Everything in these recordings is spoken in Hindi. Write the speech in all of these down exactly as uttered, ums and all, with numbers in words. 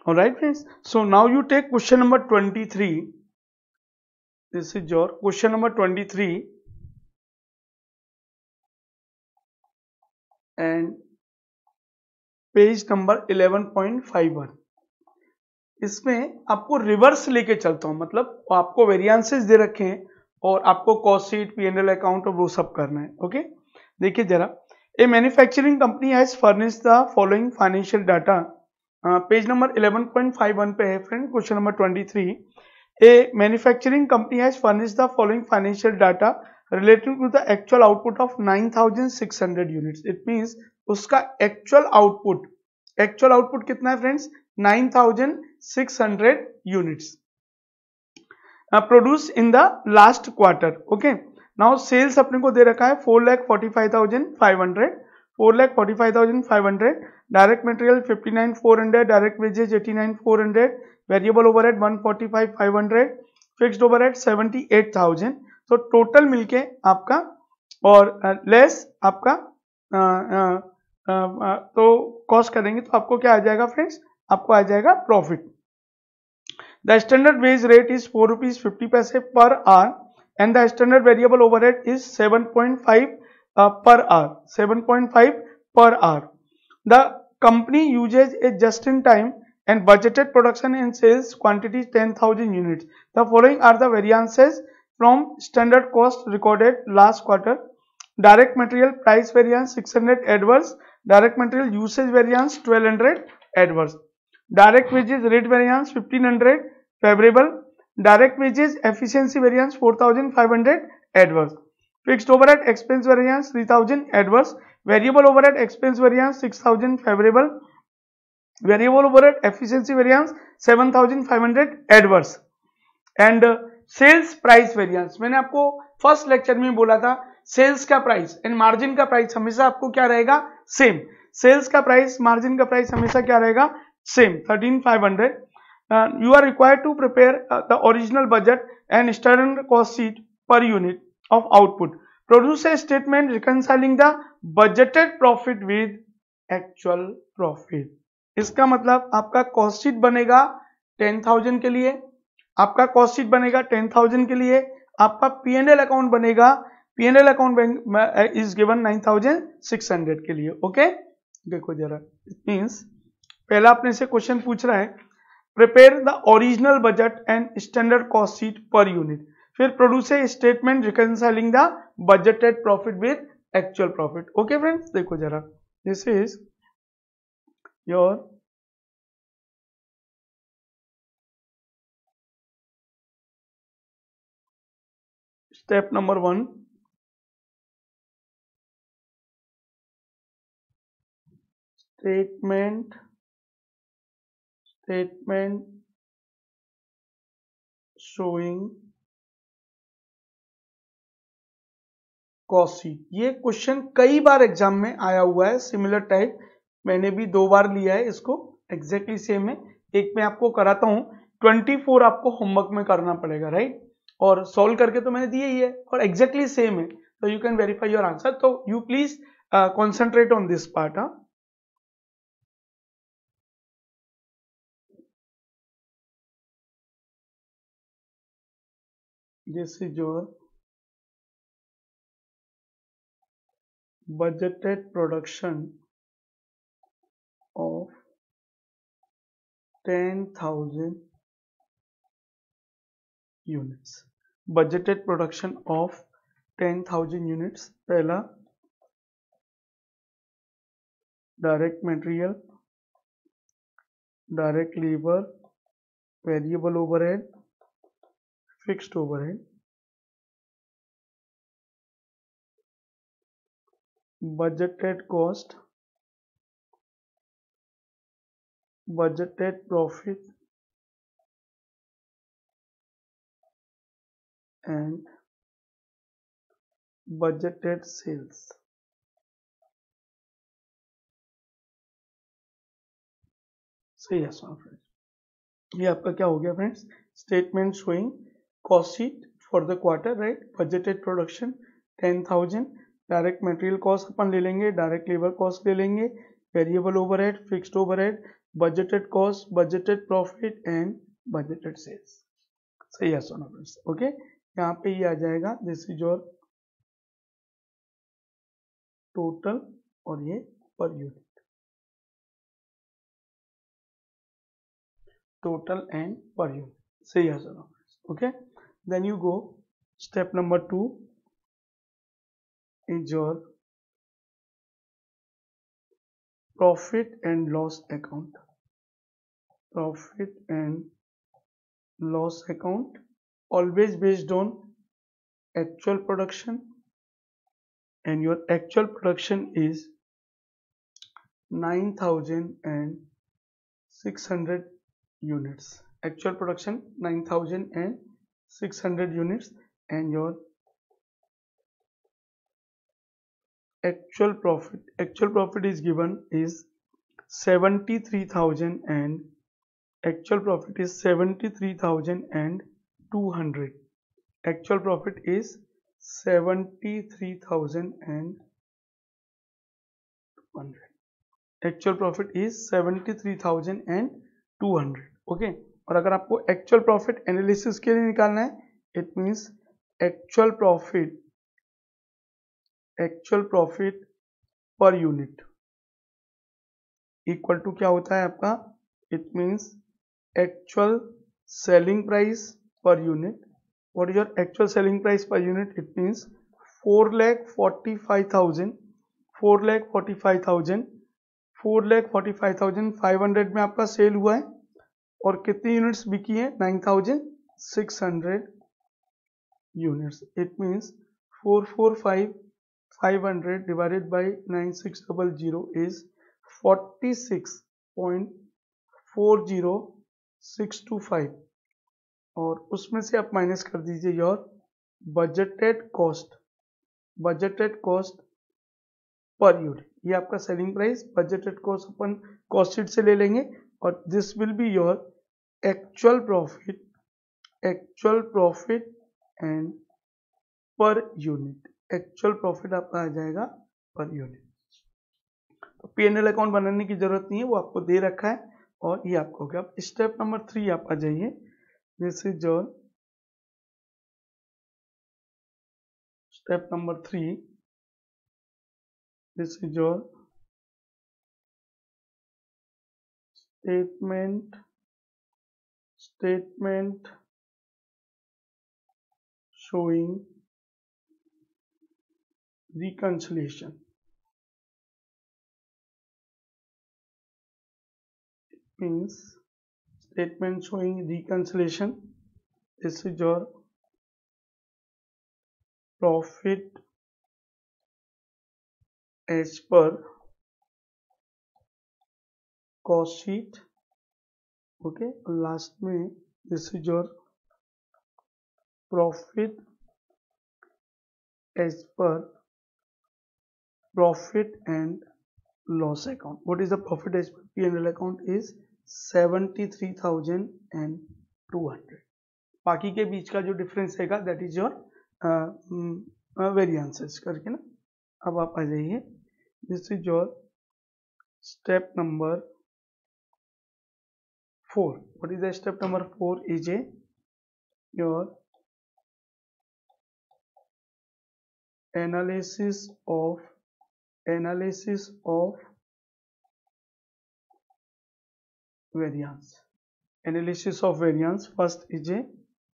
All right, friends. So now you take question number twenty-three. This is your question number twenty-three and page number eleven point five one. इसमें आपको रिवर्स लेके चलता हूं, मतलब आपको वेरिएंसेस दे रखे हैं और आपको cost sheet, P and L account और वो सब करना है. ओके, देखिए जरा. A manufacturing company has furnish the following financial data. Page number eleven point five one पे है friend, question number twenty three. A manufacturing company has furnish the following financial data relating to the actual output of nine thousand six hundred units. It means उसका एक्चुअल आउटपुट, एक्चुअल आउटपुट कितना है friends? Nine thousand six hundred units produce in the last quarter. Okay, now sales अपने को दे रखा है four lakh forty five thousand five hundred, four lakh forty five thousand five hundred. Direct material fifty nine four hundred, direct wages eighty nine four hundred, variable overhead one forty five five hundred, fixed overhead seventy eight thousand. तो टोटल मिलके आपका और लेस uh, आपका uh, uh, Uh, uh, तो कॉस्ट करेंगे तो आपको क्या आ जाएगा फ्रेंड्स? आपको आ जाएगा profit. The standard wage rate is four rupees fifty paise per hour and the standard variable overhead is seven point five per hour, seven point five per hour. The company uses a just in time and budgeted production and sales quantity ten thousand units. The following are the variances from standard cost recorded last quarter. Direct material price variance six hundred adverse, direct material usage variance twelve hundred adverse, direct wages rate variance fifteen hundred favourable, direct wages efficiency variance four thousand five hundred adverse, fixed overhead expense variance three thousand adverse, variable overhead expense variance six thousand favourable, variable overhead efficiency variance seven thousand five hundred adverse. And sales price variance, मैंने आपको फर्स्ट लेक्चर में बोला था सेल्स का प्राइस एंड मार्जिन का प्राइस हमेशा आपको क्या रहेगा? सेम. सेल्स का प्राइस, मार्जिन का प्राइस हमेशा क्या रहेगा? Same, thirteen five hundred. You are required to prepare the original budget and standard cost sheet per unit of output. Produce a statement reconciling the budgeted profit with actual profit. इसका मतलब आपका कॉस्ट शीट बनेगा टेन थाउजेंड के लिए, आपका कॉस्ट शीट बनेगा टेन थाउजेंड के लिए, आपका पी एंड एल अकाउंट बनेगा, P and L account is given nine thousand six hundred के लिए. ओके, देखो जरा. इट मींस पहला अपने से क्वेश्चन पूछ रहा है prepare the original budget and standard cost sheet per unit, फिर produce a statement reconciling the budgeted profit with actual profit. Okay friends, देखो जरा. This is your step number one. Statement, statement showing cost sheet. ये क्वेश्चन कई बार एग्जाम में आया हुआ है, सिमिलर टाइप. मैंने भी दो बार लिया है इसको, एग्जैक्टली सेम है. एक मैं आपको कराता हूं, ट्वेंटी फोर आपको होमवर्क में करना पड़ेगा, राइट? और सॉल्व करके तो मैंने दिया ही है और एग्जैक्टली सेम है, तो you can verify your answer. तो you please concentrate on this part. हाँ, this is your budgeted production of ten thousand units. Budgeted production of ten thousand units. पहला direct material, direct labor, variable overhead, fixed overhead. Budgeted cost, budgeted profit and budgeted sales. सही है फ्रेंड्स. ये आपका क्या हो गया friends? Statement showing cost sheet for the quarter, right? Budgeted production ten thousand, direct material cost अपन ले लेंगे, डायरेक्ट लेबर कॉस्ट ले लेंगे, variable overhead, fixed overhead, budgeted cost, budgeted profit and budgeted sales. सही है सोना फ्रेंड्स. ओके, यहाँ पे ये आ जाएगा, दिस इज योर टोटल और ये per unit, total and per unit. सही है सोना friends. Okay, then you go step number two is your profit and loss account. Profit and loss account always based on actual production, and your actual production is nine thousand six hundred units. Actual production nine thousand six hundred units, and your actual profit actual profit is given is seventy-three thousand, and actual profit is seventy-three thousand two hundred. Actual profit is seventy-three thousand two hundred. Actual profit is seventy-three thousand two hundred. Okay, और अगर आपको एक्चुअल प्रॉफिट एनालिसिस के लिए निकालना है, it means actual profit actual profit per unit equal to क्या होता है आपका, it means actual selling price per unit. What is your actual selling price per unit? It means four lakh forty five thousand four lakh forty five thousand four lakh forty five thousand five hundred में आपका सेल हुआ है, और कितनी यूनिट्स बिकी है? Nine thousand six hundred units. It means four four five five hundred divided by nine six zero zero is forty-six point four zero six two five, और उसमें से आप माइनस कर दीजिए your budgeted cost budgeted cost per unit. ये आपका सेलिंग प्राइस बजटेड कॉस्ट अपन कॉस्ट शीट से ले लेंगे, और this will be your actual profit actual profit and per unit. Actual profit आपका आ जाएगा पर यूनिट. तो पी एन एल अकाउंट बनाने की जरूरत नहीं है, वो आपको दे रखा है, और ये आपको हो गया. अब स्टेप नंबर थ्री आप आ जाइए. This is your step number three. This is your statement statement showing reconciliation. It means statement showing reconciliation. This is your profit as per cost sheet. Okay, last में this is your profit as per profit and loss account. What is the profit as per P and L account? Is seventy-three thousand two hundred. बाकी के बीच का जो डिफरेंस रहेगा दैट इज योर वेरिएंसेस करके ना. अब आप आ जाइए. This is your step number four. What is the step number four? Is a your analysis of analysis of variance. Analysis of variance. First is a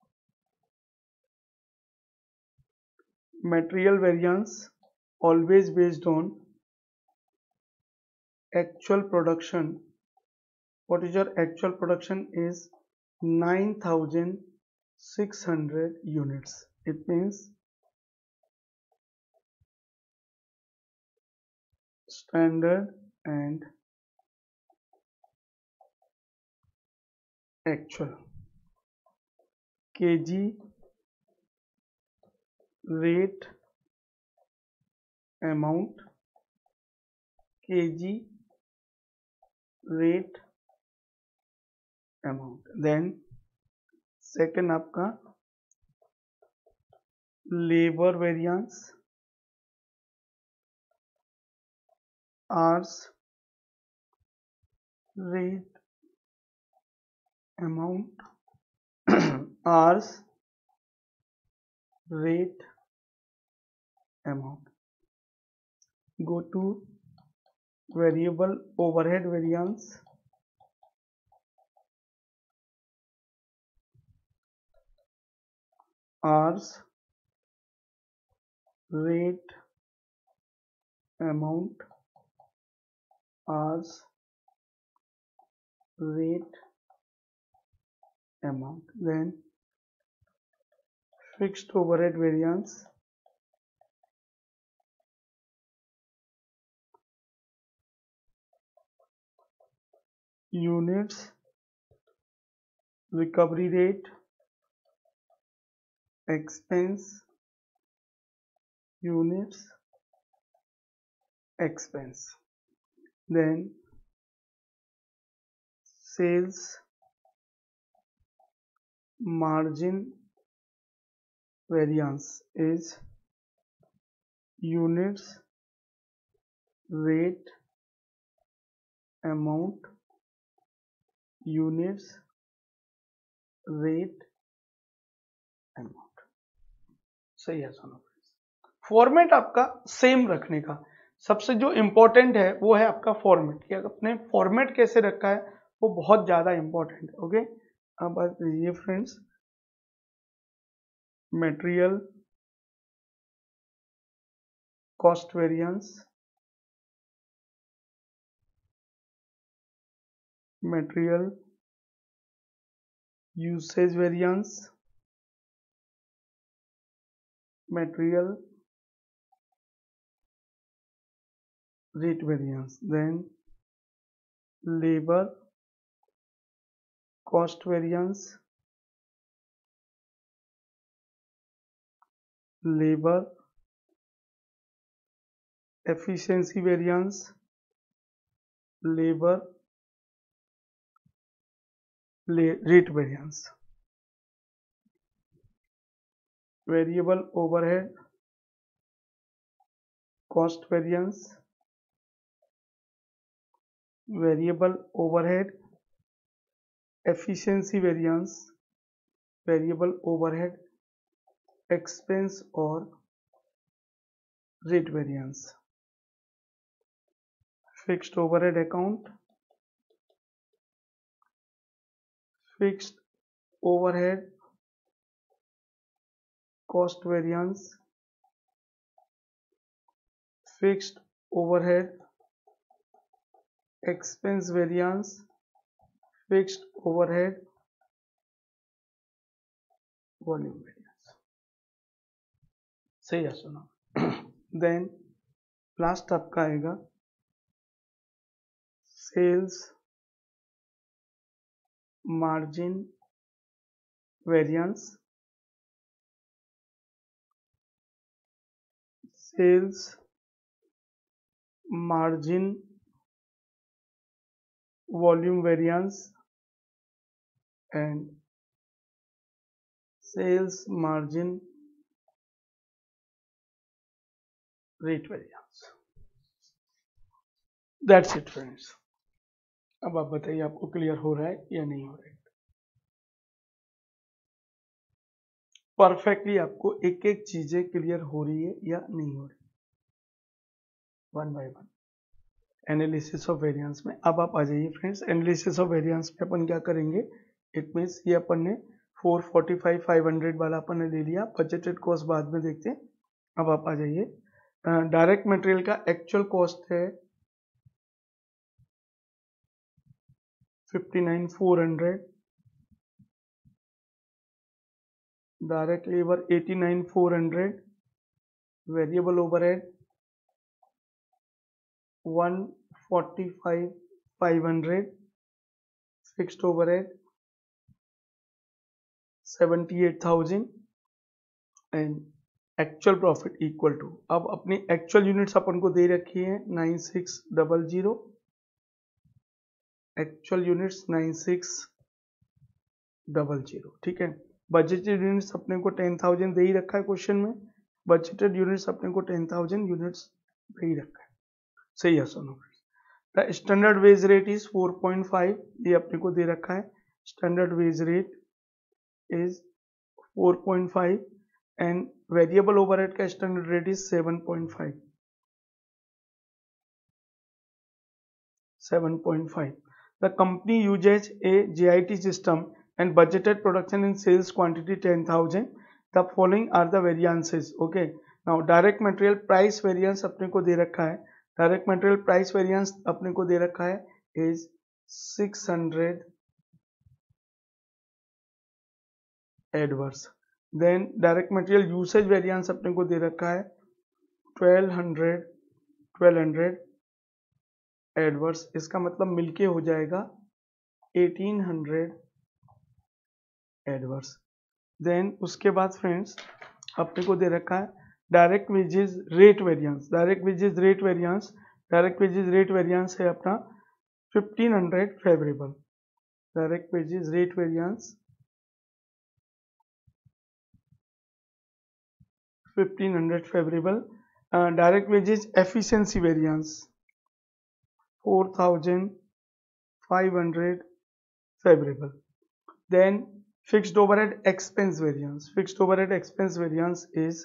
material variance, always based on actual production. What is your actual production? Is nine thousand six hundred units. It means standard and actual. Kg rate amount, kg rate amount. Then second आपका labor variance, hours rate amount hours rate amount. Go to variable overhead variance, hours rate amount, hours rate amount, then fixed overhead variance, units recovery rate, expense, units expense, then sales margin variance is units rate amount, units rate amount. सही है सोनो। फॉर्मेट आपका सेम रखने का सबसे जो इंपॉर्टेंट है वो है आपका फॉर्मेट, कि अपने फॉर्मेट कैसे रखा है वो बहुत ज्यादा इंपॉर्टेंट है। ओके, अब बात कीजिए friends, material cost variance, material usage variance, material rate variance, then labor cost variance, labor efficiency variance, labor rate variance, variable overhead cost variance, variable overhead efficiency variance, variable overhead expense और rate variance, fixed overhead account, fixed overhead cost variance, fixed overhead expense variance, fixed overhead volume variance. सही है सुना। देन लास्ट आपका आएगा sales margin variance, sales margin volume variance and sales margin rate variance. That's it friends. अब आप बताइए आपको क्लियर हो रहा है या नहीं हो रहा है। परफेक्टली आपको एक एक चीजें क्लियर हो रही है या नहीं हो रही, one by one analysis of variance में। अब आप आ जाइए फ्रेंड्स, एनालिसिस ऑफ वेरिएंस में अपन क्या करेंगे, इट मीन्स ये अपन ने four forty five five hundred वाला अपन ने ले लिया, बजटेड कॉस्ट बाद में देखते हैं। अब आप आ जाइए, डायरेक्ट मटेरियल का एक्चुअल कॉस्ट है fifty nine four hundred, direct labour eighty nine four hundred, variable overhead one forty five five hundred, fixed overhead seventy eight thousand and actual profit equal to, अब अपनी एक्चुअल यूनिट्स अपन को दे रखी है nine six double zero, actual units nine six double zero, ठीक है। बजटेड यूनिट्स अपने को टेन थाउजेंड दे ही रखा है क्वेश्चन में, बजटेड यूनिट्स अपने को टेन थाउजेंड यूनिट्स दे ही रखा है, सही है सुनो। The standard wage rate is four point five, ये अपने को दे रखा है, standard wage rate is four point five and variable overhead का standard rate is seven point five, seven point five. The company uses a J I T system and budgeted production in sales quantity ten thousand. The following are the variances. Okay. Now direct material price variance अपने को दे रखा है. Direct material price variance अपने को दे रखा है is six hundred adverse. Then direct material usage variance अपने को दे रखा है twelve hundred, twelve hundred adverse. इसका मतलब मिलके हो जाएगा एटीन हंड्रेड एडवर्स. देन उसके बाद फ्रेंड्स अपने को दे रखा है direct wages rate variance. Direct wages rate variance direct wages rate variance है अपना fifteen hundred favourable. Direct wages rate variance fifteen hundred favourable. Direct wages efficiency variance four thousand five hundred favorable. Then fixed overhead expense variance. Fixed overhead expense variance is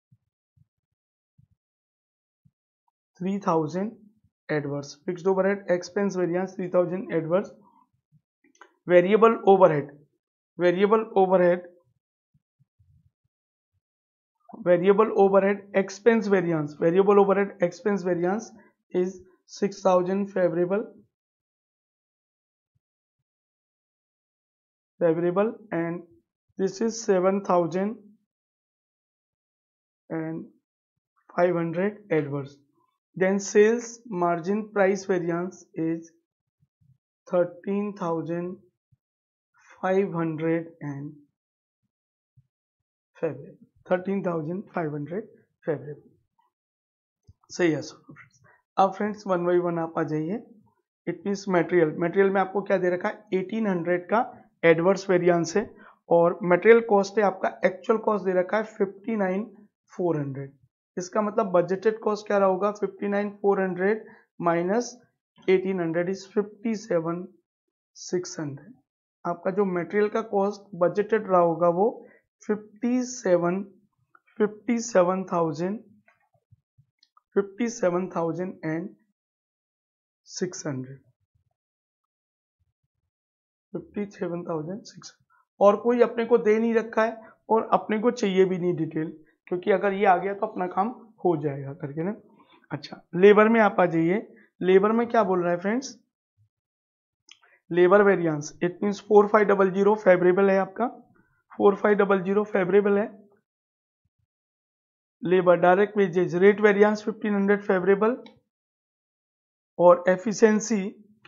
three thousand adverse. Fixed overhead expense variance three thousand adverse. Variable overhead. Variable overhead. Variable overhead expense variance. Variable overhead expense variance is six thousand favorable. Favorable and this is seven thousand and five hundred adverse. Then sales margin price variance is thirteen thousand five hundred and favorable. thirteen thousand five hundred favorable. सही है सर. अब फ्रेंड्स वन बाई वन आप आ जाइए. It means material. मटेरियल में आपको क्या दे रखा है एटीन हंड्रेड का एडवर्स वेरिएंस है और मटेरियल कॉस्ट है आपका एक्चुअल कॉस्ट दे रखा है फिफ्टी नाइन फोर हंड्रेड. इसका मतलब बजटेड कॉस्ट क्या रहा होगा fifty nine four hundred minus eighteen hundred is fifty seven six hundred. आपका जो मटेरियल का कॉस्ट बजटेड रहा होगा वो fifty seven fifty seven thousand fifty seven thousand and six hundred. Fifty seven thousand six hundred. और कोई अपने को दे नहीं रखा है और अपने को चाहिए भी नहीं डिटेल, क्योंकि अगर ये आ गया तो अपना काम हो जाएगा करके ना. अच्छा, लेबर में आप आ जाइए. लेबर में क्या बोल रहा है friends, labour variance. It means four five double zero favourable है आपका. Four five double zero favourable है. Labour direct wages rate variance fifteen hundred favourable और एफिशिएंसी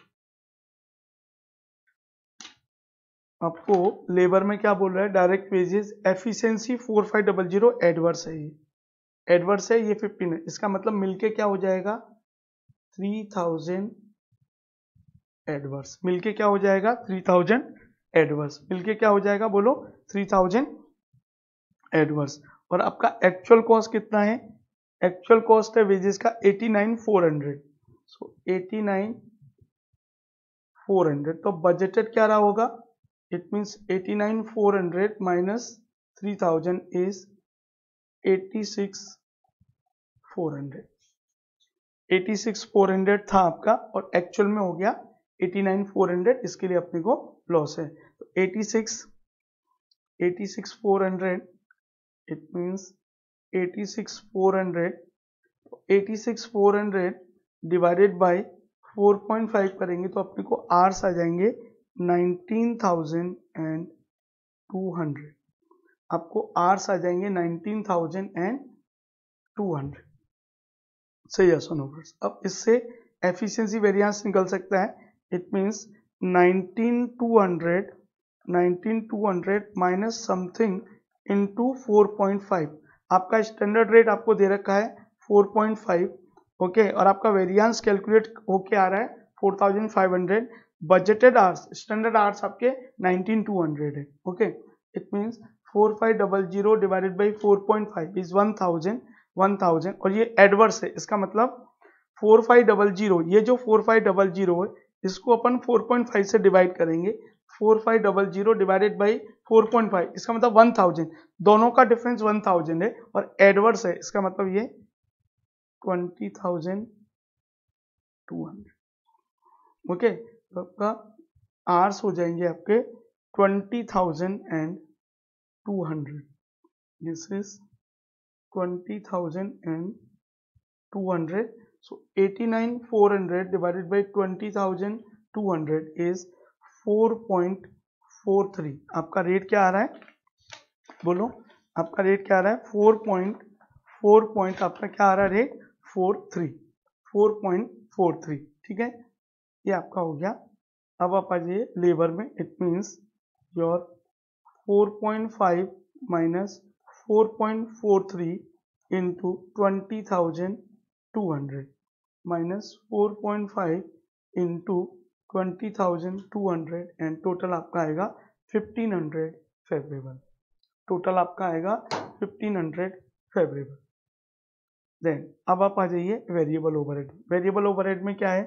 आपको लेबर में क्या बोल रहा है direct wages efficiency four five double zero adverse है. ये एडवर्स है, ये फिफ्टीन है. इसका मतलब मिलके क्या हो जाएगा थ्री थाउजेंड एडवर्स. मिलके क्या हो जाएगा थ्री थाउजेंड एडवर्स. मिलके क्या हो जाएगा बोलो थ्री थाउजेंड एडवर्स. और आपका एक्चुअल कॉस्ट कितना है, एक्चुअल कॉस्ट है वेजेस का eighty nine four hundred. So eighty nine four hundred. तो बजटेड क्या रहा होगा, it means eighty nine four hundred minus three thousand is eighty six four hundred. Eighty six four hundred था आपका और एक्चुअल में हो गया एटी नाइन फोर हंड्रेड. इसके लिए अपने को लॉस है. तो eighty six eighty six four hundred it means eighty six four hundred. Eighty six four hundred divided by four point five करेंगे तो अपने को आर्स आ जाएंगे nineteen thousand and two hundred. आपको आर्स आ जाएंगे nineteen thousand and two hundred. सही है सुनो फ्रेंड्स. अब इससे एफिशिएंसी वेरिएंस निकल सकता है. It means nineteen two hundred nineteen two hundred minus something into four point five. आपका स्टैंडर्ड रेट आपको दे रखा है फोर पॉइंट फाइव. ओके, और आपका वेरिएंस कैलकुलेट होके आ रहा है four thousand five hundred. Budgeted hours standard hours आपके नाइनटीन टू हंड्रेड है. Okay, it means four five double zero divided by four point five is one thousand one thousand. और ये एडवर्स है, इसका मतलब फोर फाइव डबल जीरो, ये जो फोर फाइव डबल जीरो है इसको अपन फोर पॉइंट फाइव से डिवाइड करेंगे। Four five double zero divided by four point five, इसका मतलब वन थाउजेंड, दोनों का डिफरेंस वन थाउजेंड है और एडवर्स है, इसका मतलब ये twenty thousand two hundred. Okay, तो आपका आर्स हो जाएंगे आपके twenty thousand and two hundred. This is twenty thousand and two hundred. So eighty-nine four hundred divided by twenty thousand two hundred is four point four three। आपका रेट क्या आ रहा है, बोलो आपका रेट क्या आ रहा है, फोर पॉइंट फोर पॉइंट आपका क्या आ रहा है rate, four three four point four three. ठीक है, ये आपका हो गया। अब आप आ जाइए लेबर में, it means your four point five minus four point four three into twenty thousand two hundred minus four point five into twenty thousand two hundred and total आपका आएगा फिफ्टीन हंड्रेड फेवरेबल। टोटल आपका आएगा फिफ्टीन हंड्रेड फेवरेबल। देन अब आप आ जाइए वेरिएबल ओवरहेड। वेरिएबल ओवरहेड में क्या है,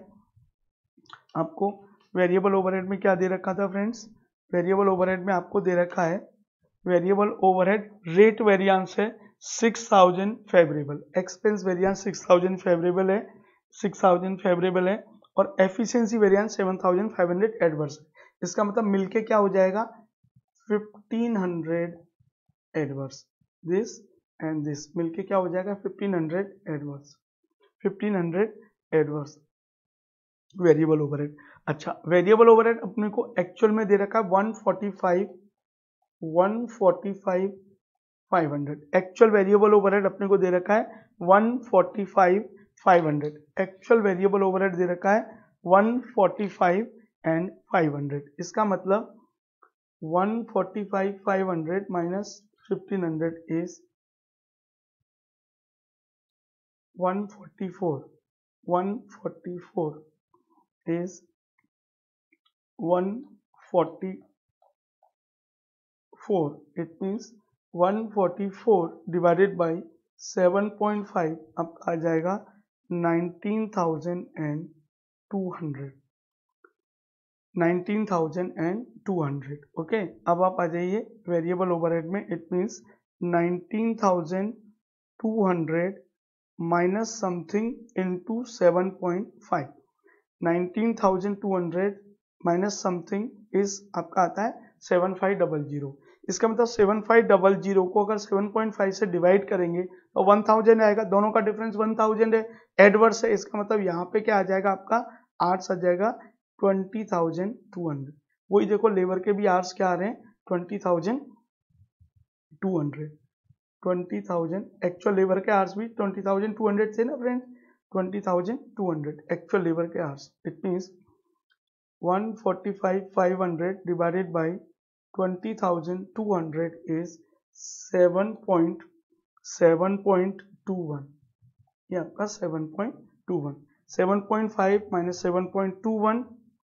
आपको वेरिएबल ओवरहेड में क्या दे रखा था फ्रेंड्स, वेरिएबल ओवरहेड में आपको दे रखा है वेरिएबल ओवरहेड रेट वेरिएंस है six thousand favourable, expense variance six thousand favourable है, सिक्स थाउजेंड फेवरेबल है और efficiency variance seven thousand five hundred adverse है। इसका मतलब मिलके क्या हो जाएगा, fifteen hundred adverse, this and this मिलके क्या हो जाएगा, fifteen hundred adverse, fifteen hundred adverse variable overhead. अच्छा, वेरिएबल ओवरहेड अपने को एक्चुअल में दे रखा है one forty five one forty five five hundred. Actual variable overhead अपने को दे रखा है one forty five five hundred. Actual variable overhead दे रखा है one forty five and five hundred. इसका मतलब one forty five five hundred minus fifteen hundred is one forty four, one forty four is one forty four. It means one forty four divided by seven point five अब आ जाएगा nineteen thousand and two hundred, nineteen thousand and two hundred. Okay, अब आप आ जाइए वेरिएबल ओवरहेड में, it means nineteen thousand two hundred minus something into seven point five, nineteen thousand two hundred minus something is आपका आता है सेवन फाइव डबल जीरो। इसका मतलब सेवन फाइव डबल जीरो को अगर सेवन पॉइंट फाइव से डिवाइड करेंगे तो वन थाउजेंड आएगा, दोनों का डिफरेंस वन थाउजेंड है, एडवर्स है। इसका मतलब यहाँ पे क्या आ जाएगा, आपका आर्ट्स आ जाएगा ट्वेंटी थाउजेंड टू हंड्रेड। वही देखो लेबर के भी आर्ट्स क्या आ रहे हैं, twenty thousand two hundred, twenty thousand. Actual labour के आर्ट्स भी ट्वेंटी थाउजेंड टू हंड्रेड थे ना friends, twenty thousand two hundred actual labour के hours. It means one forty five five hundred divided by twenty thousand two hundred is seven point seven point two one. ये आपका seven point two one, seven point five minus seven point two one,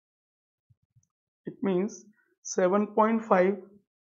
it means seven point five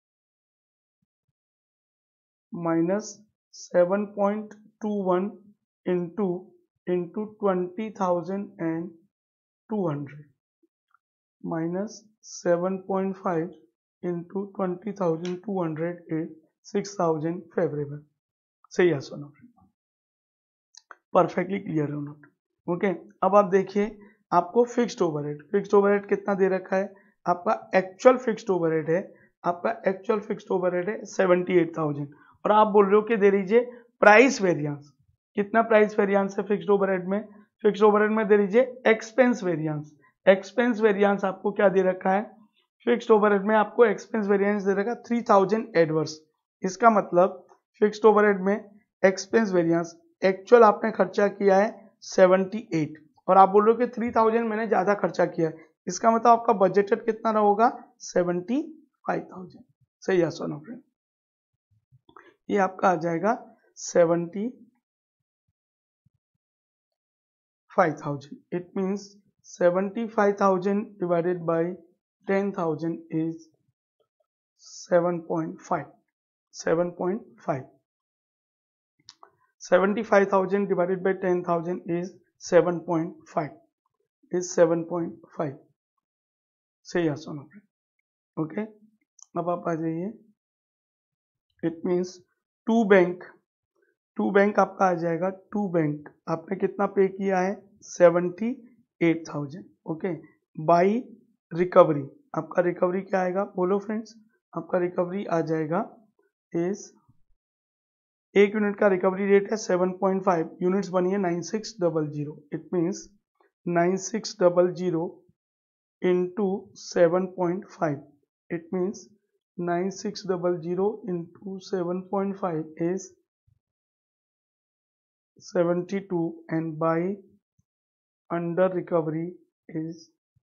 minus seven point two one into into twenty thousand and two hundred minus seven point five into twenty thousand two hundred is six thousand favourable. सही है सो नोट, परफेक्टली क्लियर है नोट। ओके, अब आप देखिए आपको फिक्स्ड ओवरहेड, फिक्स्ड ओवरहेड कितना दे रखा है, आपका एक्चुअल फिक्स्ड ओवरहेड है, आपका एक्चुअल फिक्स्ड ओवरहेड है सेवेंटी एट थाउजेंड और आप बोल रहे हो कि दे दीजिए प्राइस वेरिएंस। कितना प्राइस वेरिएंस है फिक्स्ड ओवरहेड में, फिक्स्ड ओवरहेड में दे दीजिए एक्सपेंस वेरिएंस। एक्सपेंस वेरिएंस आपको क्या दे रखा है, फिक्स्ड ओवरहेड में आपको एक्सपेंस वेरिएंस दे रखा थ्री थाउजेंड एडवर्स। इसका मतलब फिक्स्ड ओवरहेड में एक्सपेंस वेरिएंस एक्चुअल आपने खर्चा किया है सेवेंटी एट और आप बोल रहे हो कि थ्री थाउजेंड मैंने ज्यादा खर्चा किया है, इसका मतलब आपका बजटेड कितना रहा होगा, सेवेंटी फाइव थाउजेंड। सही है सोनो फ्रेंड, ये आपका आ जाएगा seventy five thousand. It means seventy five thousand divided by ten thousand is seven point five, seven point five, seventy five thousand divided by ten thousand is seven point five is seven point five. सही है सुनो ओके। अब आप आ जाइए, it means to bank, to bank आपका आ जाएगा, टू बैंक आपने कितना पे किया है, seventy eight thousand okay. By recovery, आपका रिकवरी क्या आएगा बोलो फ्रेंड्स, आपका रिकवरी आ जाएगा इज, एक यूनिट का रिकवरी रेट है सेवन पॉइंट फाइव, यूनिट्स बनी है nine six double zero, it means nine six double zero into seven point five, it means nine six double zero into seven point five is seventy two and by under recovery is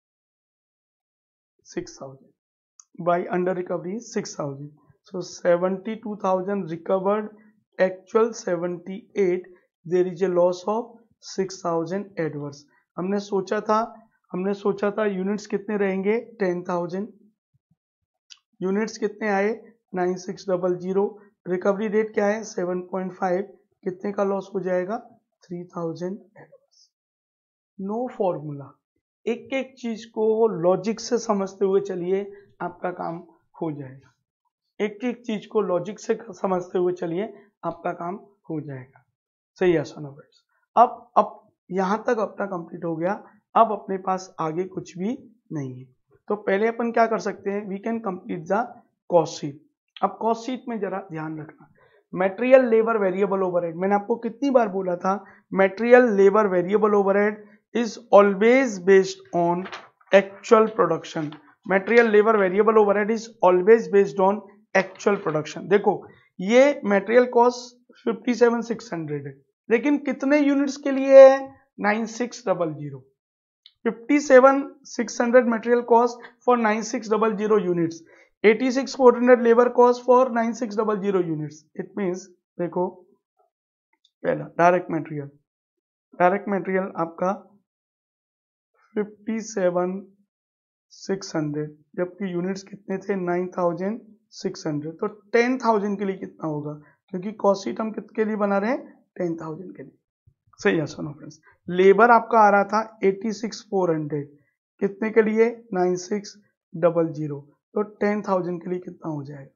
six thousand. By under recovery is six thousand. So seventy-two thousand recovered, actual seventy-eight, there is a loss of six thousand adverse. हमने सोचा था हमने सोचा था यूनिट्स कितने रहेंगे टेन थाउजेंड, यूनिट्स कितने आए nine six double zero, recovery rate क्या है सेवन पॉइंट फाइव, कितने का लॉस हो जाएगा three thousand adverse. No formula, एक एक चीज को लॉजिक से समझते हुए चलिए, आपका काम हो जाएगा। एक एक चीज को लॉजिक से समझते हुए चलिए, आपका काम हो जाएगा। सही है सुनो फ्रेंड्स। अब अब यहां तक अपना कंप्लीट हो गया, अब अपने पास आगे कुछ भी नहीं है। तो पहले अपन क्या कर सकते हैं, we can complete the cost sheet. अब कॉस्ट शीट में जरा ध्यान रखना, मटेरियल लेबर वेरिएबल ओवरहेड, मैंने आपको कितनी बार बोला था, material labour variable overhead is always based on actual production. Material labour variable overhead is always based on actual production. देखो ये material cost fifty seven six hundred है, लेकिन कितने यूनिट्स के लिए है nine six double zero, fifty seven six hundred material cost for nine six double zero units, eighty six four hundred labour cost for nine six double zero units. It means देखो पहला डायरेक्ट मटेरियल, डायरेक्ट मटेरियल आपका फिफ्टी सेवन सिक्स हंड्रेड, जबकि यूनिट्स कितने थे नाइन थाउजेंड सिक्स हंड्रेड, तो टेन थाउजेंड के लिए कितना होगा, क्योंकि कॉस्ट शीट हम कितने के लिए बना रहे हैं टेन थाउजेंड के लिए। सही है सुनो फ्रेंड्स। लेबर आपका आ रहा था एटी सिक्स फोर हंड्रेड, कितने के लिए नाइन सिक्स डबल जीरो, तो टेन थाउजेंड के लिए कितना हो जाएगा,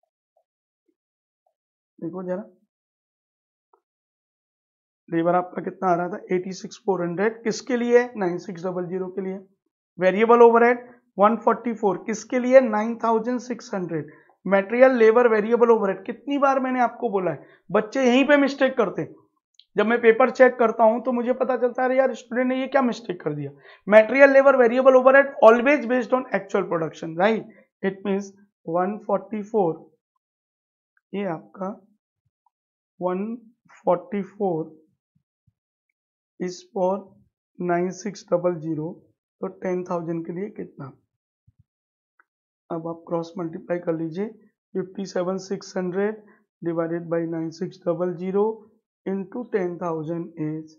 देखो जरा लेबर आपका कितना आ रहा था एटी सिक्स फोर हंड्रेड, किसके लिए नाइन सिक्स डबल जीरो के लिए। Variable overhead one forty four, किसके लिए nine thousand six hundred. Material labour variable overhead, कितनी बार मैंने आपको बोला है, बच्चे यहीं पे मिस्टेक करते हैं। जब मैं पेपर चेक करता हूं तो मुझे पता चलता है यार स्टूडेंट ने ये क्या मिस्टेक कर दिया। Material labour variable overhead always based on actual production, right. It means one forty four, ये आपका one forty four is for nine six double zero, तो टेन थाउजेंड के लिए कितना। अब आप क्रॉस मल्टीप्लाई कर लीजिए, fifty seven six hundred divided by nine six double zero into ten thousand is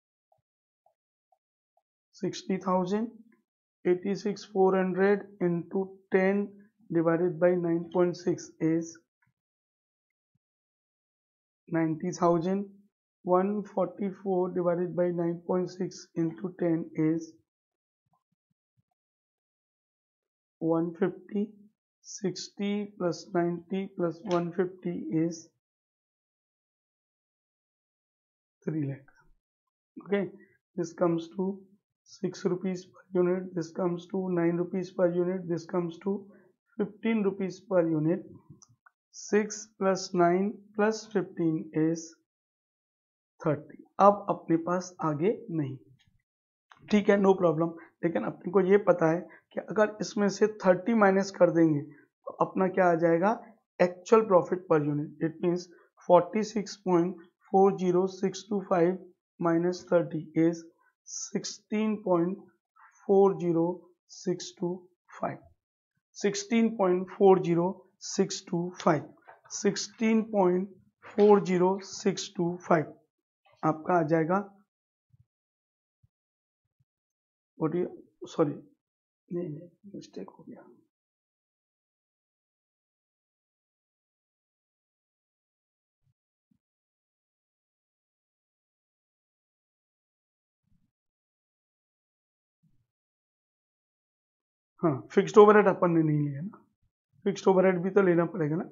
sixty thousand, eighty-six four hundred into ten divided by nine point six is ninety thousand, one forty-four divided by nine point six into ten is one fifty, sixty plus ninety plus one fifty is three lakh. Okay, this comes to six rupees per unit, this comes to nine rupees per unit, this comes to fifteen rupees per unit. six plus nine plus fifteen is thirty. अब अपने पास आगे नहीं, ठीक है नो प्रॉब्लम, लेकिन अपने को ये पता है कि अगर इसमें से थर्टी माइनस कर देंगे तो अपना क्या आ जाएगा actual profit per unit. It means forty six point four zero six two five minus thirty is sixteen point four zero six two five, sixteen point four zero six two five, sixteen point four zero six two five आपका आ जाएगा, सॉरी नहीं नहीं मिस्टेक हो गया, हाँ, फिक्स्ड ओवरहेड अपन ने नहीं लिया ना, फिक्स्ड ओवरहेड भी तो लेना पड़ेगा ना।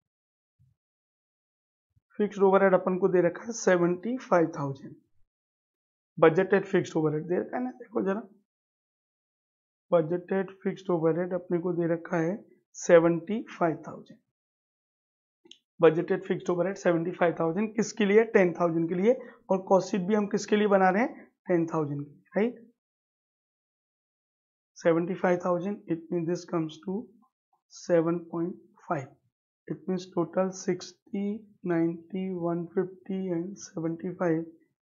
फिक्स्ड ओवरहेड अपन को दे रखा है seventy five thousand, budgeted fixed overhead दे रखा है ना, देखो जरा, बजटेड फिक्स्ड ओवरहेड अपने को दे रखा है seventy five thousand, budgeted fixed overhead seventy five thousand, किसके लिए, टेन थाउजेंड के लिए, और कॉस्ट शीट भी हम किसके लिए बना रहे हैं, टेन थाउजेंड के लिए, right. Seventy five thousand, it means this comes to seven point five, it means total sixty, ninety, one fifty and seventy-five,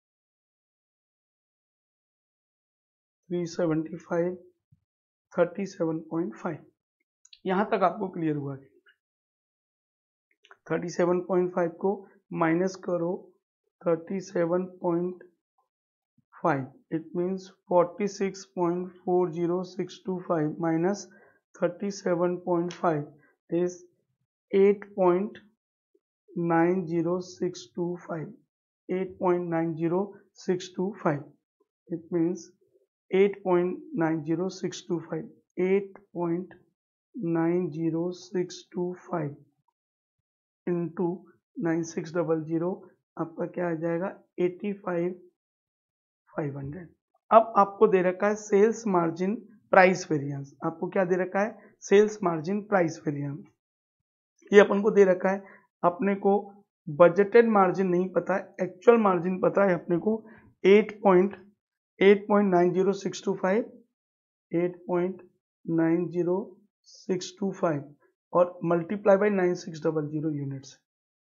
three seventy-five, thirty-seven point five, यहां तक आपको क्लियर हुआ कि thirty-seven point five को माइनस करो thirty-seven point five, it means forty-six point four zero six two five minus thirty-seven point five is eight point nine zero six two five, eight point nine zero six two five, it means eight point nine zero six two five, eight point nine zero six two five into nine six zero zero, आपका क्या आ जाएगा एटी फाइव फाइव हंड्रेड। अब आपको दे रखा है सेल्स मार्जिन प्राइस वेरिएंस, आपको क्या दे रखा है, सेल्स मार्जिन प्राइस वेरिएंस, ये अपन को दे रखा है। अपने को बजटेड मार्जिन नहीं पता है, एक्चुअल मार्जिन पता है अपने को eight point eight point nine zero six two five, eight point nine zero six two five और multiply by nine six double zero units.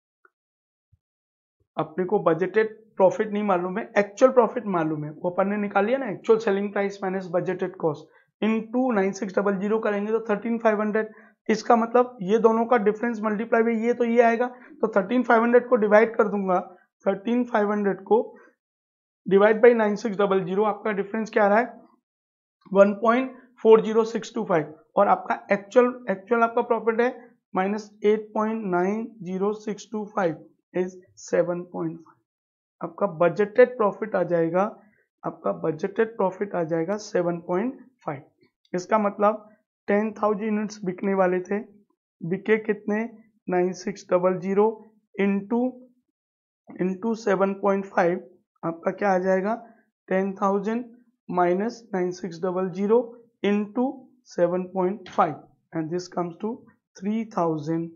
अपने को बजटेड प्रॉफिट नहीं मालूम है, एक्चुअल प्रॉफिट मालूम है, वो अपन ने निकाल लिया ना, actual selling price minus budgeted cost into nine six double zero करेंगे तो थर्टीन फाइव हंड्रेड, इसका मतलब ये दोनों का डिफरेंस मल्टीप्लाई बाई ये तो ये आएगा, तो थर्टीन फाइव हंड्रेड को डिवाइड कर दूंगा, थर्टीन फाइव हंड्रेड को divide by nine six double zero, आपका डिफरेंस क्या आ रहा है one point four zero six two five, और आपका एक्चुअल एक्चुअल आपका प्रॉफिट है minus eight point nine zero six two five is seven point five, आपका बजटेड प्रॉफिट आ जाएगा, आपका बजटेड प्रॉफिट आ जाएगा सेवन पॉइंट फाइव। इसका मतलब टेन थाउजेंड यूनिट्स बिकने वाले थे, बिके कितने nine six double zero into into seven point five, आपका क्या आ जाएगा ten thousand minus nine six double zero into seven point five and this comes to three thousand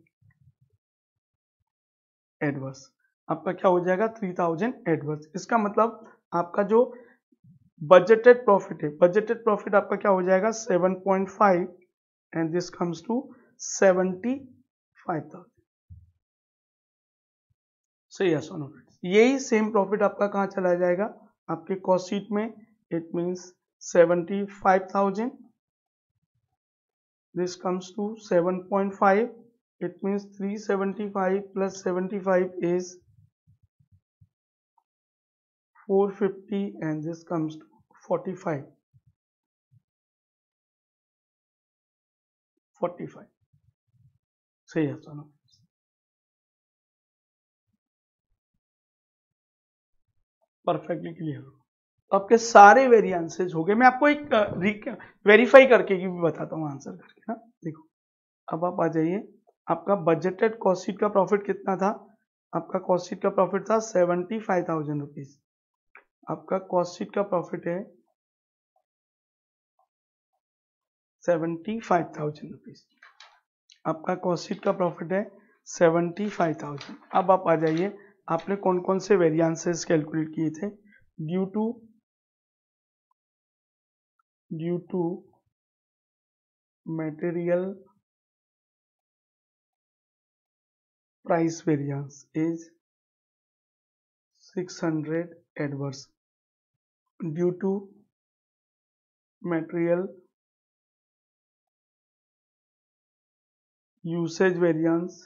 adverse, आपका क्या हो जाएगा थ्री थाउजेंड एडवर्स। इसका मतलब आपका जो बजटेड प्रॉफिट है, बजटेड प्रॉफिट आपका क्या हो जाएगा seven point five and this comes to seventy five thousand. सही है सोनो, यही सेम प्रॉफिट आपका कहाँ चला जाएगा आपके कॉस्ट शीट में, it means seventy five thousand, this comes to seven point five, it means three seventy-five plus seventy-five is four fifty and this comes to forty-five, forty-five, सही है सोनो, परफेक्टली क्लियर। आपके सारे वेरिएंसेस हो गए, मैं आपको एक वेरीफाई करके भी बताता हूँ आंसर करके ना, देखो अब आप आ जाइए, आपका बजटेड कॉस्ट शीट का प्रॉफिट कितना था, आपका कॉस्ट शीट का प्रॉफिट था सेवेंटी फाइव थाउजेंड रुपीज, आपका कॉस्ट शीट का प्रॉफिट है सेवेंटी फाइव थाउजेंड रुपीज, आपका कॉस्ट शीट का प्रॉफिट है सेवेंटी फाइव थाउजेंड। अब आप आ जाइए, आपने कौन कौन से वेरिएंसेस कैलकुलेट किए थे, due to due to material price variance is six hundred adverse, due to material usage variance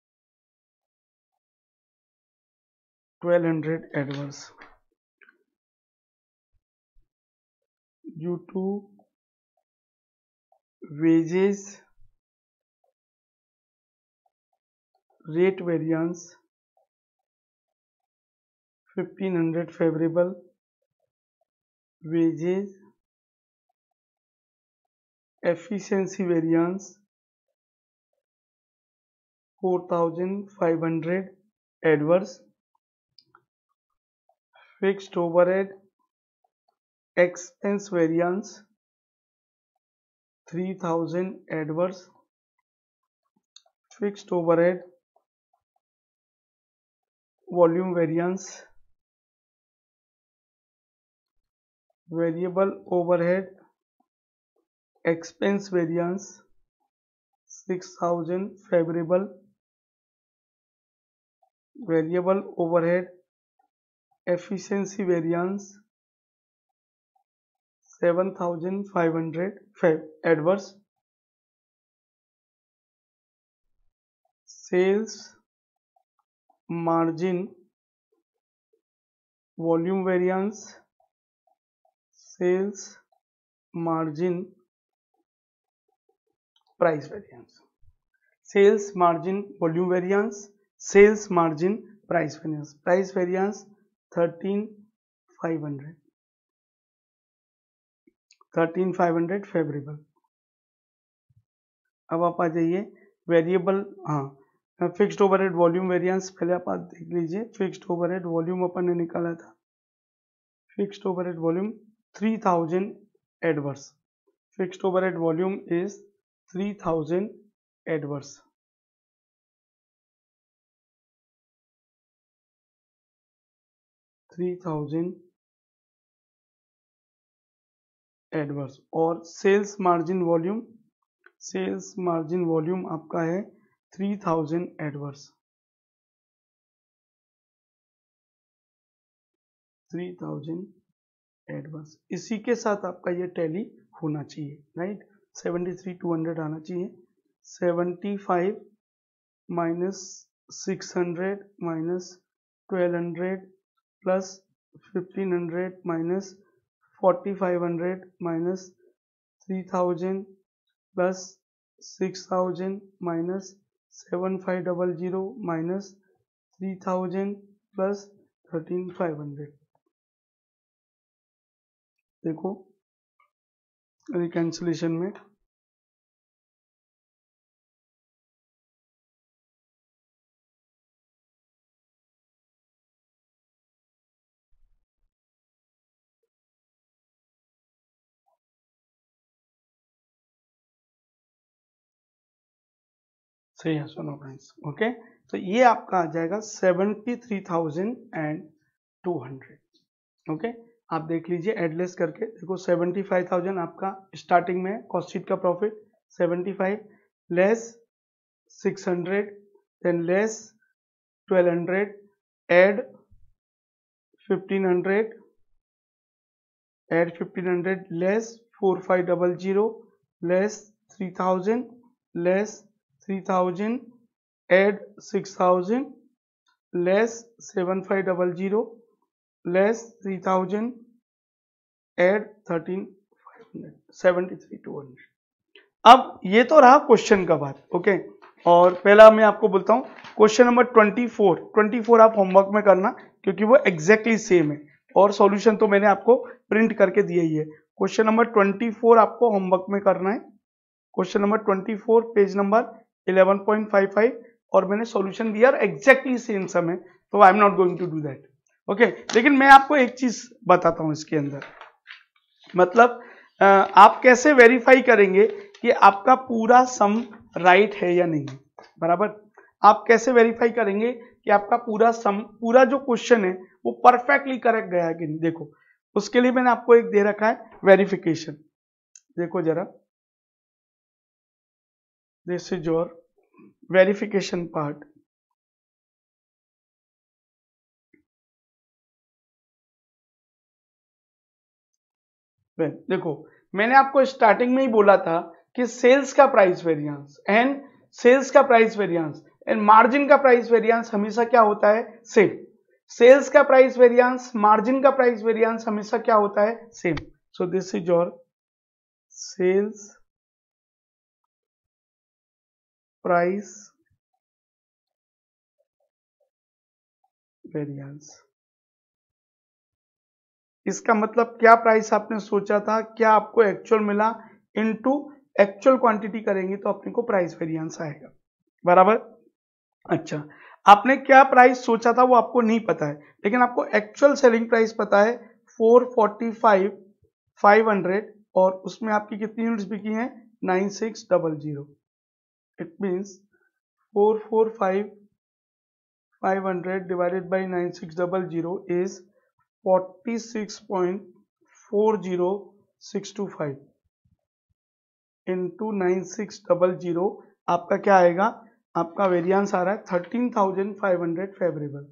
twelve hundred adverse, due to wages rate variance fifteen hundred favorable, wages efficiency variance four thousand five hundred, adverse. Fixed overhead expense variance three thousand, adverse. Fixed overhead volume variance, variable overhead expense variance six thousand, favorable. Variable overhead efficiency variance seven thousand five hundred, adverse. Sales margin volume variance, sales margin price variance. Sales margin volume variance, sales margin price variance. Price variance thirteen five hundred, thirteen five hundred favorable. अब आप आ जाइए वेरिएबल, हाँ फिक्स्ड ओवरहेड वॉल्यूम वेरिएंस पहले आप देख लीजिए. फिक्स्ड ओवरहेड वॉल्यूम अपन ने निकाला था, fixed overhead volume three thousand, adverse. Fixed overhead volume is three thousand, adverse. Three thousand adverse. और sales margin volume, sales margin volume आपका है three thousand, adverse. Three thousand, adverse. इसी के साथ आपका ये टैली होना चाहिए, right. Seventy three two hundred आना चाहिए. Seventy five minus six hundred minus twelve hundred plus fifteen hundred minus forty five hundred minus three thousand plus six thousand minus seven five double zero minus three thousand plus thirteen five hundred. देखो रिकैंसिलेशन में सही है, सुनो फ्रेंड्स. ओके, तो ये आपका आ जाएगा seventy three thousand and two hundred. Okay, आप देख लीजिए एडलेस करके. देखो सेवेंटी फाइव थाउजेंड आपका स्टार्टिंग में कॉस्ट शीट का profit, seventy five less six hundred, then less twelve hundred, add fifteen hundred, add fifteen hundred, less four five double zero, less three thousand, less three thousand, add six thousand, less seven five double zero, less three thousand, add thirteen five hundred, seventy three two hundred. अब ये तो रहा क्वेश्चन का बात. ओके, और पहला मैं आपको बोलता हूँ question number twenty four. Twenty four आप होमवर्क में करना क्योंकि वो एग्जैक्टली सेम है, और सॉल्यूशन तो मैंने आपको प्रिंट करके दिया ही है. क्वेश्चन नंबर ट्वेंटी फोर आपको होमवर्क में करना है. Question number twenty four page number eleven point five five, और मैंने सॉल्यूशन दिया एग्जैक्टली सेम समय, तो I am not going to do that. Okay, लेकिन मैं आपको एक चीज बताता हूं इसके अंदर, मतलब आप कैसे वेरीफाई करेंगे कि आपका पूरा सम राइट है या नहीं. बराबर, आप कैसे वेरीफाई करेंगे कि आपका पूरा सम, पूरा जो क्वेश्चन है वो परफेक्टली करेक्ट गया है कि नहीं. देखो उसके लिए मैंने आपको एक दे रखा है वेरिफिकेशन. देखो जरा, this is your verification part. देखो मैंने आपको स्टार्टिंग में ही बोला था कि सेल्स का प्राइस वेरिएंस एंड सेल्स का प्राइस वेरिएंस एंड मार्जिन का प्राइस वेरिएंस हमेशा क्या होता है, सेम. सेल्स का प्राइस वेरिएंस, मार्जिन का प्राइस वेरिएंस हमेशा क्या होता है, same. So this is your sales price variance. इसका मतलब क्या प्राइस आपने सोचा था, क्या आपको एक्चुअल मिला, इनटू एक्चुअल क्वांटिटी करेंगे तो अपने को प्राइस वेरिएंस आएगा, बराबर। अच्छा, आपने क्या प्राइस सोचा था वो आपको नहीं पता है, लेकिन आपको एक्चुअल सेलिंग प्राइस पता है four forty five five hundred, और उसमें आपकी कितनी यूनिट्स बिकी हैं, nine six double zero. It means four four five five hundred divided by nine six double zero is forty six point four zero six two five into nine six double zero. आपका क्या आएगा, आपका वेरिएंस आ रहा है thirteen thousand five hundred favourable.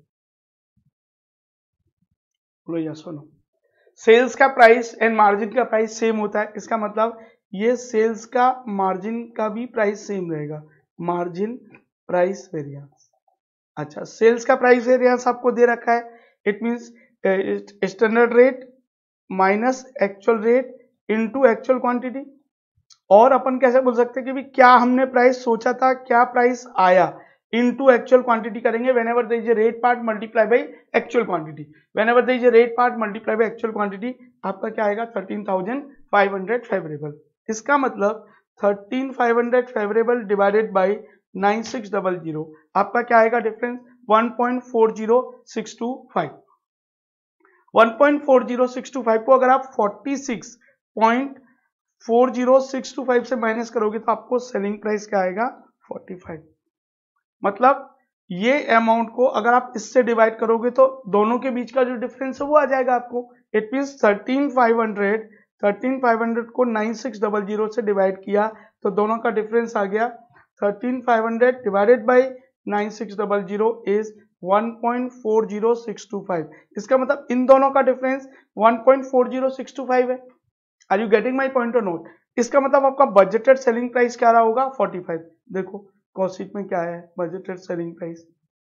बोलो यस और नो। सेल्स का प्राइस एंड मार्जिन का प्राइस सेम होता है, इसका मतलब ये सेल्स का मार्जिन का भी प्राइस सेम रहेगा, मार्जिन प्राइस वेरिएंस। अच्छा, सेल्स का प्राइस वेरिएंस आपको दे रखा है, it means standard rate minus actual rate into actual quantity. और अपन कैसे बोल सकते हैं कि भी क्या हमने प्राइस सोचा था, क्या प्राइस आया, इनटू एक्चुअल क्वांटिटी करेंगे। Whenever there is a rate part multiply by actual quantity, whenever there is a rate part multiply by actual quantity, आपका क्या आएगा thirteen thousand five hundred favourable. इसका मतलब thirteen five hundred favourable divided by nine six double zero, आपका क्या आएगा difference, one point four zero six two five. One point four zero six two five को अगर आप forty six point four zero six two five से माइनस करोगे तो आपको सेलिंग प्राइस क्या आएगा, फोर्टी फाइव। मतलब ये अमाउंट को अगर आप इससे डिवाइड करोगे तो दोनों के बीच का जो डिफरेंस है वो आ जाएगा आपको। It means thirteen five hundred thirteen five hundred को नाइन सिक्स डबल जीरो से डिवाइड किया तो दोनों का डिफरेंस आ गया thirteen five hundred divided by nine six double zero is one point four zero six two five. इसका मतलब इन दोनों का difference one point four zero six two five है। Are you getting my point और नोट? इसका मतलब आपका बजटेड सेलिंग प्राइस क्या रहा होगा, फोर्टी फाइव। देखो कॉस्ट शीट में क्या है, बजटेड सेलिंग प्राइस,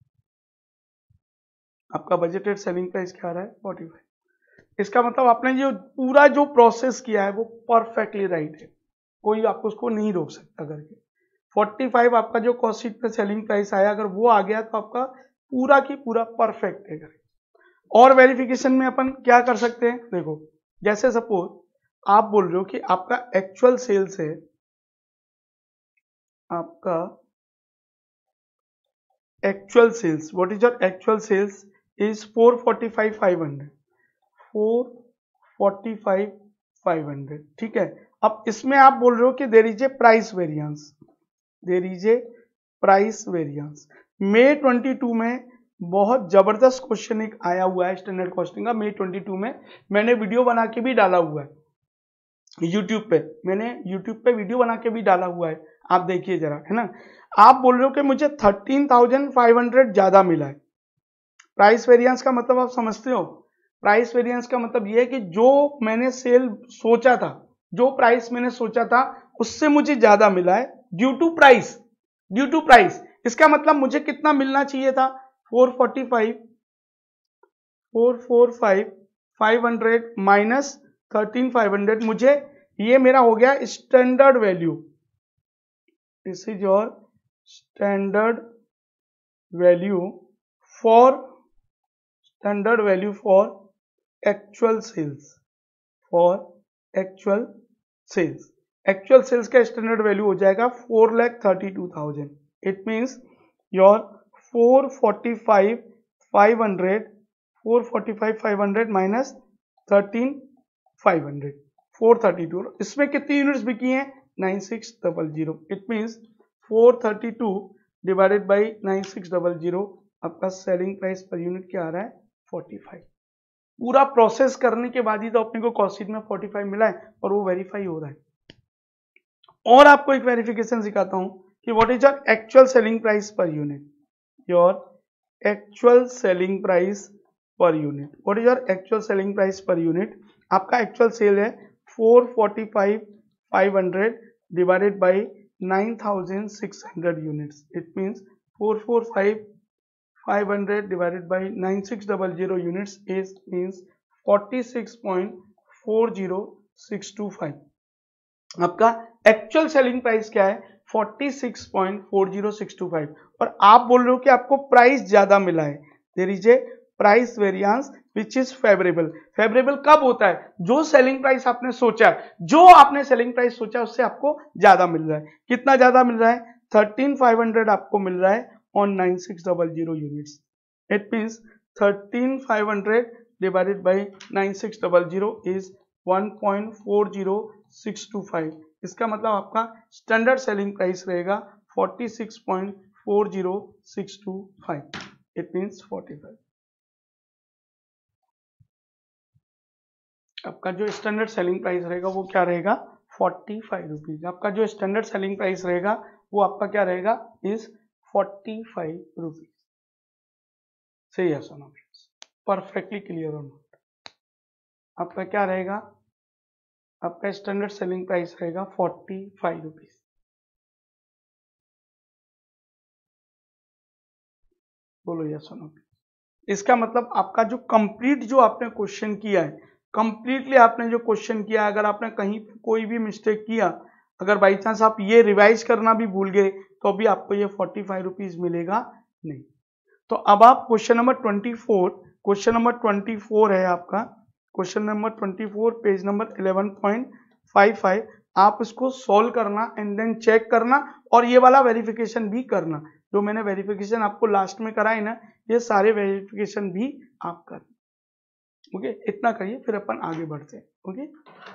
आपका बजटेड सेलिंग प्राइस क्या रहा है, फोर्टी फाइव। इसका मतलब आपने जो पूरा जो प्रोसेस किया है वो परफेक्टली राइट है, कोई आपको उसको नहीं रोक सकता करके। फोर्टी फाइव आपका जो कॉस्ट शीट पे सेलिंग प्राइस आया, अगर वो आ गया तो आपका पूरा की पूरा परफेक्ट है। और वेरिफिकेशन में अपन क्या कर सकते हैं, देखो जैसे सपोज आप बोल रहे हो कि आपका एक्चुअल सेल्स है, आपका actual sales, what is your actual sales is four forty five five hundred, four forty five five hundred, ठीक है। अब इसमें आप बोल रहे हो कि there is a price variance, there is a price variance. May twenty two में बहुत जबरदस्त क्वेश्चन एक आया हुआ है स्टैंडर्ड कॉस्टिंग का, मे ट्वेंटी टू में मैंने वीडियो बना के भी डाला हुआ है यूट्यूब पे, मैंने यूट्यूब पे वीडियो बना के भी डाला हुआ है, आप देखिए जरा, है ना। आप बोल रहे हो कि मुझे थर्टीन थाउजेंड फाइव हंड्रेड ज्यादा मिला है। प्राइस वेरिएंस का मतलब आप समझते हो, प्राइस वेरिएंस का मतलब ये है कि जो मैंने सेल सोचा था, जो प्राइस मैंने सोचा था उससे मुझे ज्यादा मिला है due to price, due to price. इसका मतलब मुझे कितना मिलना चाहिए था, four forty five, four four five five hundred minus thirteen five hundred, मुझे ये मेरा हो गया standard value, this is your standard value for standard value for actual sales, for actual sales. Actual sales का स्टैंडर्ड वैल्यू हो जाएगा four lakh thirty two thousand. It means your four forty five five hundred, four forty five five hundred minus thirteen five hundred, four thirty two. इसमें कितनी यूनिट्स बिकी हैं, nine six double zero. It means four thirty two divided by nine six double zero, आपका सेलिंग प्राइस पर यूनिट क्या आ रहा है, फोर्टी फाइव। पूरा प्रोसेस करने के बाद ही तो अपने को कॉस्ट शीट में फोर्टी फाइव मिला है और वो वेरीफाई हो रहा है। और आपको एक वेरिफिकेशन सिखाता हूं कि what is your actual selling price per unit, your actual selling price per unit, what is your actual selling price per unit. आपका एक्चुअल सेल है four forty five five hundred divided by nine thousand six hundred units. It means four four five five hundred divided by nine six double zero units is means forty six point four zero six two five. आपका एक्चुअल सेलिंग प्राइस क्या है, forty six point four zero six two five. और आप बोल रहे हो कि आपको प्राइस ज्यादा मिला है, there is a price variance which is favourable. Favourable कब होता है? जो सेलिंग प्राइस आपने सोचा है, जो आपने सेलिंग प्राइस सोचा है उससे आपको ज्यादा मिल रहा है। कितना ज्यादा मिल रहा है? थर्टीन फाइव हंड्रेड आपको मिल रहा है on nine six double zero units. It means thirteen five hundred divided by nine six double zero is one point four zero six two five. इसका मतलब आपका स्टैंडर्ड सेलिंग प्राइस रहेगा forty six point four zero six two five. It means forty five. आपका जो स्टैंडर्ड सेलिंग प्राइस रहेगा वो क्या रहेगा? Forty five rupees. आपका जो स्टैंडर्ड सेलिंग प्राइस रहेगा वो आपका क्या रहेगा? Is forty five rupees. सही है सोना? परफेक्टली क्लियर होना। आपका क्या रहेगा? आपका स्टैंडर्ड सेलिंग प्राइस रहेगा फोर्टी फाइव रुपीज। बोलो यस और नो। इसका मतलब आपका जो कंप्लीट जो आपने क्वेश्चन किया है, कंप्लीटली आपने जो क्वेश्चन किया है, अगर आपने कहीं कोई भी मिस्टेक किया, अगर बाई चांस आप ये रिवाइज करना भी भूल गए तो भी आपको ये फोर्टी फाइव रुपीज मिलेगा नहीं। तो अब आप question number twenty four, question number twenty four है आपका, question number twenty four page number eleven point five five, आप इसको सॉल्व करना एंड देन चेक करना और ये वाला वेरिफिकेशन भी करना। जो मैंने वेरिफिकेशन आपको लास्ट में कराई ना, ये सारे वेरिफिकेशन भी आप करना। ओके, इतना करिए फिर अपन आगे बढ़ते हैं। ओके।